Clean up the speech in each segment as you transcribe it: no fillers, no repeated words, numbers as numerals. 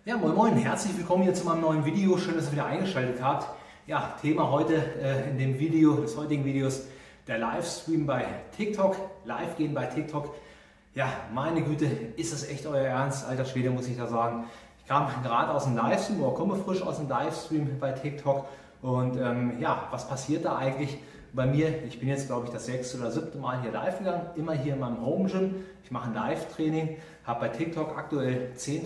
Ja, moin moin, herzlich willkommen hier zu meinem neuen Video. Schön, dass ihr wieder eingeschaltet habt. Ja, Thema heute in dem Video, des heutigen Videos, der Livestream bei TikTok, live gehen bei TikTok. Ja, meine Güte, ist es echt euer Ernst? Alter Schwede, muss ich da sagen. Ich kam gerade aus dem Livestream oder komme frisch aus dem Livestream bei TikTok und ja, was passiert da eigentlich bei mir? Ich bin jetzt, glaube ich, das 6. oder 7. Mal hier live gegangen, immer hier in meinem Home Gym. Ich mache ein Live-Training, habe bei TikTok aktuell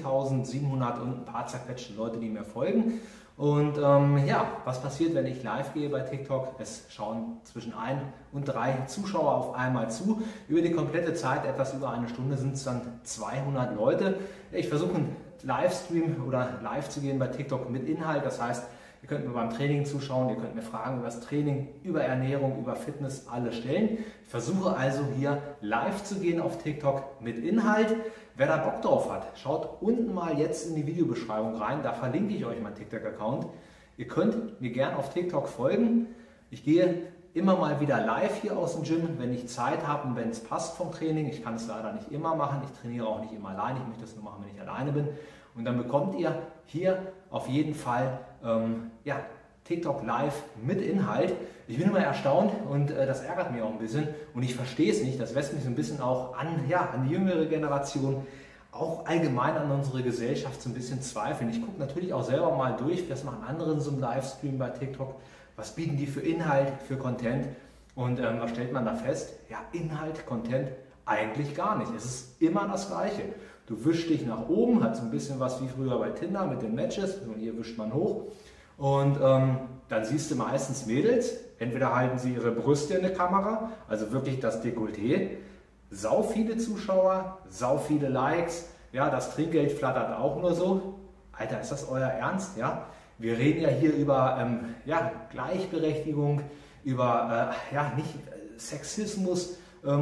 10.700 und ein paar zerquetschte Leute, die mir folgen. Und ja, was passiert, wenn ich live gehe bei TikTok? Es schauen zwischen 1 und 3 Zuschauer auf einmal zu. Über die komplette Zeit, etwas über eine Stunde, sind es dann 200 Leute. Ich versuche einen Livestream oder live zu gehen bei TikTok mit Inhalt. Das heißt, ihr könnt mir beim Training zuschauen, ihr könnt mir Fragen über das Training, über Ernährung, über Fitness, alle stellen. Ich versuche also hier live zu gehen auf TikTok mit Inhalt. Wer da Bock drauf hat, schaut unten mal jetzt in die Videobeschreibung rein, da verlinke ich euch meinen TikTok-Account. Ihr könnt mir gerne auf TikTok folgen. Ich gehe immer mal wieder live hier aus dem Gym, wenn ich Zeit habe und wenn es passt vom Training. Ich kann es leider nicht immer machen, ich trainiere auch nicht immer alleine, ich möchte das nur machen, wenn ich alleine bin. Und dann bekommt ihr hier auf jeden Fall ja, TikTok live mit Inhalt. Ich bin immer erstaunt und das ärgert mich auch ein bisschen und ich verstehe es nicht. Das lässt mich so ein bisschen auch an die jüngere Generation, auch allgemein an unsere Gesellschaft so ein bisschen zweifeln. Ich gucke natürlich auch selber mal durch, was machen andere in so einem Livestream bei TikTok, was bieten die für Inhalt, für Content und was stellt man da fest? Ja, Inhalt, Content eigentlich gar nicht. Es ist immer das Gleiche. Du wischst dich nach oben, hat so ein bisschen was wie früher bei Tinder mit den Matches und hier wischt man hoch. Und dann siehst du meistens Mädels, entweder halten sie ihre Brüste in der Kamera, also wirklich das Dekolleté, sau viele Zuschauer, sau viele Likes, ja, das Trinkgeld flattert auch nur so. Alter, ist das euer Ernst? Ja? Wir reden ja hier über ja, Gleichberechtigung, über ja, nicht Sexismus,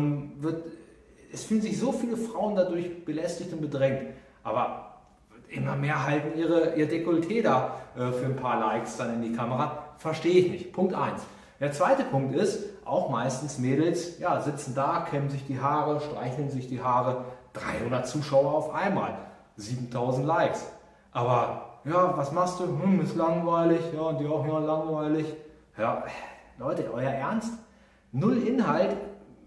es fühlen sich so viele Frauen dadurch belästigt und bedrängt, aber immer mehr halten ihr Dekolleté da für ein paar Likes dann in die Kamera. Verstehe ich nicht. Punkt 1. Der zweite Punkt ist, auch meistens Mädels ja, sitzen da, kämmen sich die Haare, streicheln sich die Haare. 300 Zuschauer auf einmal. 7000 Likes. Aber ja, was machst du? Ist langweilig. Ja, und die auch, ja, langweilig. Ja, Leute, euer Ernst? Null Inhalt.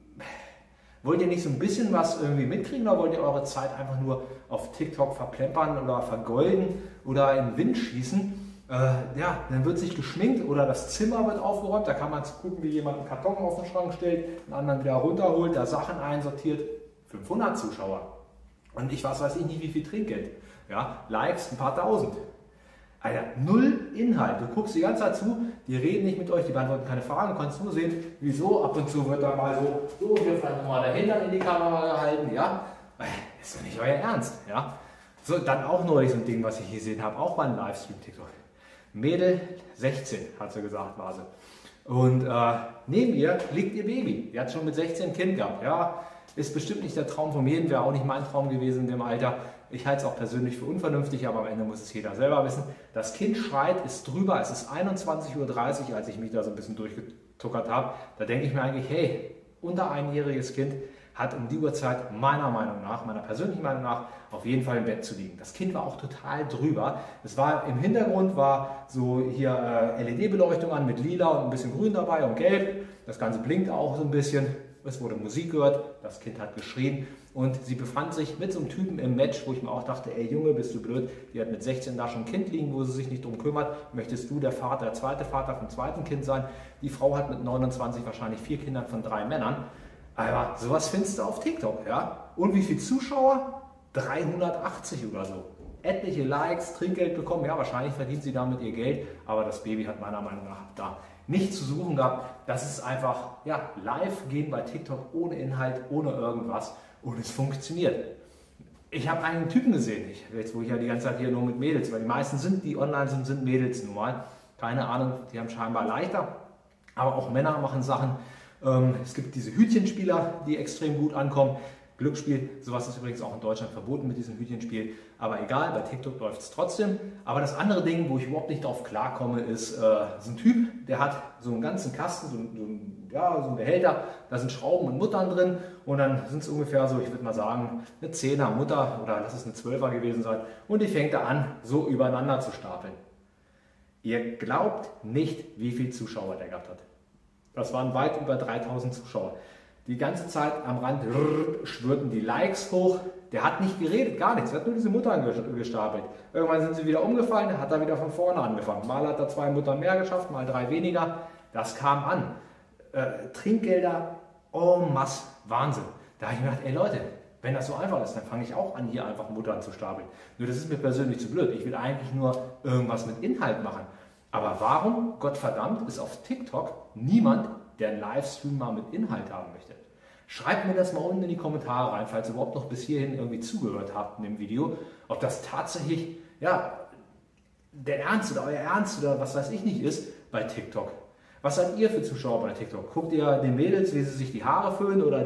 Wollt ihr nicht so ein bisschen was irgendwie mitkriegen oder wollt ihr eure Zeit einfach nur auf TikTok verplempern oder vergolden oder in den Wind schießen? Ja, dann wird sich geschminkt oder das Zimmer wird aufgeräumt. Da kann man gucken, wie jemand einen Karton auf den Schrank stellt, einen anderen wieder runterholt, da Sachen einsortiert. 500 Zuschauer. Und ich weiß nicht, wie viel Trinkgeld. Ja, Likes, ein paar tausend. Alter, null Inhalt. Du guckst die ganze Zeit zu, die reden nicht mit euch, die beantworten keine Fragen, du kannst nur sehen, wieso. Ab und zu wird da mal so hier vielleicht nochmal dahinter in die Kamera gehalten, ja. Ist doch nicht euer Ernst, ja. So, dann auch neulich so ein Ding, was ich hier gesehen habe, auch mal ein Livestream TikTok. Mädel, 16, hat sie gesagt, war sie. Und neben ihr liegt ihr Baby. Die hat schon mit 16 ein Kind gehabt, ja. Ist bestimmt nicht der Traum von jedem, wäre auch nicht mein Traum gewesen in dem Alter. Ich halte es auch persönlich für unvernünftig, aber am Ende muss es jeder selber wissen. Das Kind schreit, ist drüber, es ist 21:30 Uhr, als ich mich da so ein bisschen durchgetuckert habe. Da denke ich mir eigentlich, hey, unter einjähriges Kind hat um die Uhrzeit meiner Meinung nach, meiner persönlichen Meinung nach, auf jeden Fall im Bett zu liegen. Das Kind war auch total drüber. Es war im Hintergrund war so hier LED-Beleuchtung an mit lila und ein bisschen grün dabei und gelb. Das Ganze blinkt auch so ein bisschen. Es wurde Musik gehört, das Kind hat geschrien und sie befand sich mit so einem Typen im Match, wo ich mir auch dachte, ey Junge, bist du blöd, die hat mit 16 da schon ein Kind liegen, wo sie sich nicht drum kümmert, möchtest du der Vater, der zweite Vater vom zweiten Kind sein? Die Frau hat mit 29 wahrscheinlich 4 Kindern von 3 Männern, aber sowas findest du auf TikTok, ja? Und wie viele Zuschauer? 380 oder so. Etliche Likes, Trinkgeld bekommen, ja wahrscheinlich verdient sie damit ihr Geld, aber das Baby hat meiner Meinung nach da nichts zu suchen gehabt. Das ist einfach ja, live gehen bei TikTok ohne Inhalt, ohne irgendwas und es funktioniert. Ich habe einen Typen gesehen, jetzt wo ich ja die ganze Zeit hier nur mit Mädels, weil die meisten sind, die online sind Mädels nun mal. Keine Ahnung, die haben scheinbar leichter, aber auch Männer machen Sachen. Es gibt diese Hütchenspieler, die extrem gut ankommen. Glücksspiel, sowas ist übrigens auch in Deutschland verboten mit diesem Hütchenspiel, aber egal, bei TikTok läuft es trotzdem. Aber das andere Ding, wo ich überhaupt nicht drauf klarkomme, ist so ein Typ, der hat so einen ganzen Kasten, so ein ja, so ein Behälter, da sind Schrauben und Muttern drin und dann sind es ungefähr so, ich würde mal sagen, eine 10er Mutter oder lass es eine 12er gewesen sein und die fängt da an, so übereinander zu stapeln. Ihr glaubt nicht, wie viele Zuschauer der gehabt hat. Das waren weit über 3000 Zuschauer. Die ganze Zeit am Rand schwirrten die Likes hoch. Der hat nicht geredet, gar nichts. Er hat nur diese Muttern gestapelt. Irgendwann sind sie wieder umgefallen, er hat da wieder von vorne angefangen. Mal hat er 2 Muttern mehr geschafft, mal 3 weniger. Das kam an. Trinkgelder, en masse, Wahnsinn. Da habe ich mir gedacht, ey Leute, wenn das so einfach ist, dann fange ich auch an, hier einfach Muttern zu stapeln. Nur das ist mir persönlich zu blöd. Ich will eigentlich nur irgendwas mit Inhalt machen. Aber warum, Gottverdammt, ist auf TikTok niemand, der einen Livestream mal mit Inhalt haben möchte? Schreibt mir das mal unten in die Kommentare rein, falls ihr überhaupt noch bis hierhin irgendwie zugehört habt in dem Video, ob das tatsächlich, ja, der Ernst oder euer Ernst oder was weiß ich nicht ist bei TikTok. Was seid ihr für Zuschauer bei TikTok? Guckt ihr den Mädels, wie sie sich die Haare föhnen oder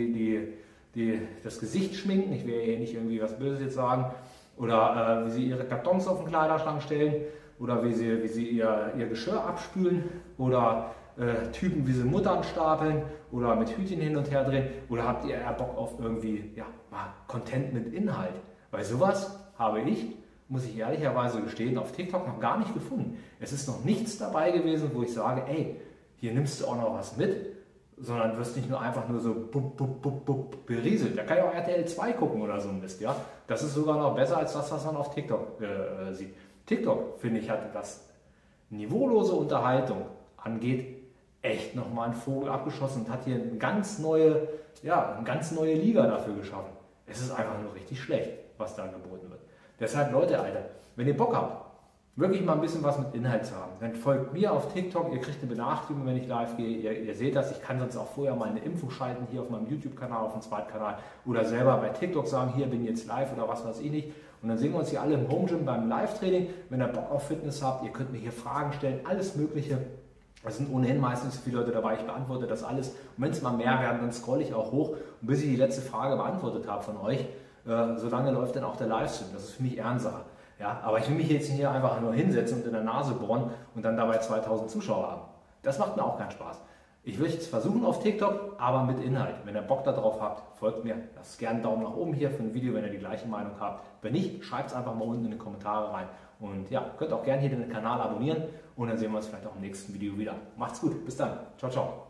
das Gesicht schminken? Ich will hier nicht irgendwie was Böses jetzt sagen. Oder wie sie ihre Kartons auf den Kleiderschrank stellen. Oder wie sie ihr Geschirr abspülen. Oder Typen, wie sie Muttern stapeln. Oder mit Hütchen hin und her drehen. Oder habt ihr eher Bock auf irgendwie, ja, mal Content mit Inhalt? Weil sowas habe ich, muss ich ehrlicherweise gestehen, auf TikTok noch gar nicht gefunden. Es ist noch nichts dabei gewesen, wo ich sage, ey, hier nimmst du auch noch was mit, sondern wirst nicht nur einfach nur so berieselt. Da kann ich auch RTL 2 gucken oder so ein Mist, ja. Das ist sogar noch besser als das, was man auf TikTok sieht. TikTok, finde ich, hat das niveaulose Unterhaltung angeht, echt nochmal einen Vogel abgeschossen und hat hier eine ganz neue Liga dafür geschaffen. Es ist einfach nur richtig schlecht, was da geboten wird. Deshalb, Leute, Alter, wenn ihr Bock habt, wirklich mal ein bisschen was mit Inhalt zu haben, dann folgt mir auf TikTok, ihr kriegt eine Benachrichtigung, wenn ich live gehe, ihr seht das, ich kann sonst auch vorher mal eine Info schalten, hier auf meinem YouTube-Kanal, auf dem Zweitkanal oder selber bei TikTok sagen, hier bin ich jetzt live oder was weiß ich nicht. Und dann sehen wir uns hier alle im Home Gym beim Live-Training. Wenn ihr Bock auf Fitness habt, ihr könnt mir hier Fragen stellen, alles Mögliche. Es sind ohnehin meistens viele Leute dabei, ich beantworte das alles. Und wenn es mal mehr werden, dann scrolle ich auch hoch. Und bis ich die letzte Frage beantwortet habe von euch, so lange läuft dann auch der Livestream. Das ist für mich Ehrensache. Ja, aber ich will mich jetzt hier einfach nur hinsetzen und in der Nase bohren und dann dabei 2000 Zuschauer haben. Das macht mir auch keinen Spaß. Ich will es versuchen auf TikTok, aber mit Inhalt. Wenn ihr Bock darauf habt, folgt mir. Lasst gerne einen Daumen nach oben hier für ein Video, wenn ihr die gleiche Meinung habt. Wenn nicht, schreibt es einfach mal unten in die Kommentare rein. Und ja, könnt auch gerne hier den Kanal abonnieren und dann sehen wir uns vielleicht auch im nächsten Video wieder. Macht's gut, bis dann. Ciao, ciao.